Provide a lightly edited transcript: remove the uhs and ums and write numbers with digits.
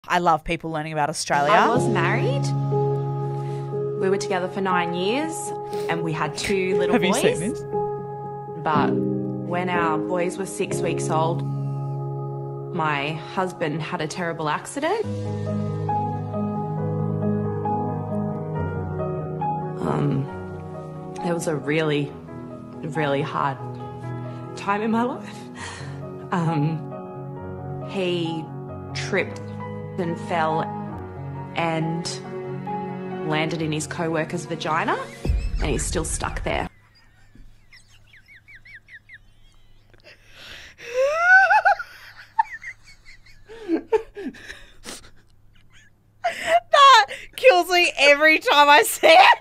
I love people learning about Australia. I was married. We were together for 9 years and we had 2 little boys. Have you seen this? But when our boys were 6 weeks old, my husband had a terrible accident. It was a really, really hard time in my life. He tripped and fell and landed in his co-worker's vagina, and he's still stuck there. That kills me every time I see it.